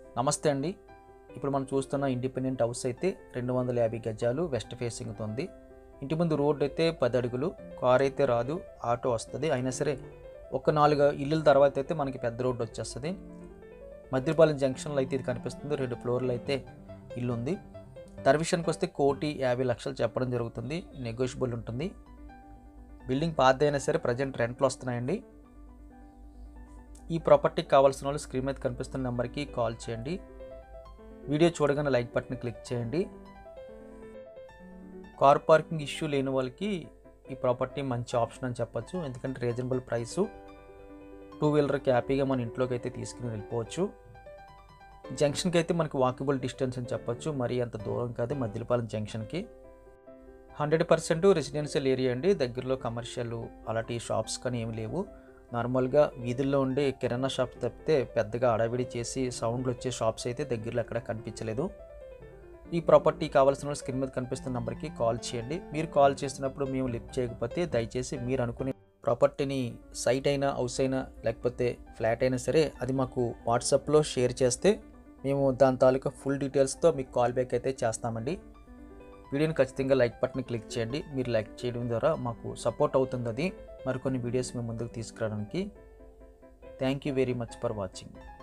నమస్తే అండి. ఇప్పుడు మనం చూస్తున్న ఇండిపెండెంట్ హౌస్ అయితే 250 గజాలు వెస్ట్ ఫేసింగ్తో ఉంది. ఇంటి ముందు రోడ్ అయితే 10 అడుగులు, కార్ అయితే రాదు, ఆటో వస్తుంది. అయినా సరే ఒక 4 ఇల్లుల తర్వాత అయితే మనకి పెద్ద రోడ్డు వచ్చేస్తుంది. మద్దిపాలెం జంక్షన్లో అయితే ఇది కనిపిస్తుంది. 2 ఫ్లోర్లు అయితే ఇల్లు ఉంది. ధర విషయానికి వస్తే 1,50,00,000 చెప్పడం జరుగుతుంది. నెగోషియబుల్ ఉంటుంది. బిల్డింగ్ పాత అయినా సరే ప్రజెంట్ రెంట్లు వస్తున్నాయండి. ఈ ప్రాపర్టీకి కావాల్సిన వాళ్ళు స్క్రీన్ మీద కనిపిస్తున్న నెంబర్కి కాల్ చేయండి. వీడియో చూడగానే లైక్ బటన్ క్లిక్ చేయండి. కార్ పార్కింగ్ ఇష్యూ లేని వాళ్ళకి ఈ ప్రాపర్టీ మంచి ఆప్షన్ అని చెప్పొచ్చు. ఎందుకంటే రీజనబుల్ ప్రైసు, 2 వీలర్కి హ్యాపీగా మన ఇంట్లోకి అయితే తీసుకుని వెళ్ళిపోవచ్చు. జంక్షన్కి అయితే మనకి వాకబుల్ డిస్టెన్స్ అని చెప్పొచ్చు. మరీ అంత దూరం కాదు మద్దిపాలెం జంక్షన్కి. 100% రెసిడెన్షియల్ ఏరియా అండి. దగ్గరలో కమర్షియల్ అలాంటి షాప్స్ కానీ ఏమి లేవు. నార్మల్గా వీధుల్లో ఉండే కిరాణా షాప్ తప్పితే పెద్దగా అడవిడి చేసి సౌండ్లు వచ్చే షాప్స్ అయితే దగ్గరలో ఎక్కడ కనిపించలేదు. ఈ ప్రాపర్టీ కావాల్సిన స్క్రీన్ మీద కనిపిస్తున్న నెంబర్కి కాల్ చేయండి. మీరు కాల్ చేసినప్పుడు మేము లిఫ్ట్ చేయకపోతే దయచేసి మీరు అనుకునే ప్రాపర్టీని సైట్ అయినా, హౌస్ అయినా, లేకపోతే ఫ్లాట్ అయినా సరే అది మాకు వాట్సాప్లో షేర్ చేస్తే మేము దాని తాలూకా ఫుల్ డీటెయిల్స్తో మీకు కాల్ బ్యాక్ అయితే చేస్తామండి. వీడియోని ఖచ్చితంగా లైక్ బటన్ క్లిక్ చేయండి. మీరు లైక్ చేయడం ద్వారా మాకు సపోర్ట్ అవుతుంది. అది మరికొన్ని వీడియోస్ మేము ముందుకు తీసుకురావడానికి. Thank you very much for watching.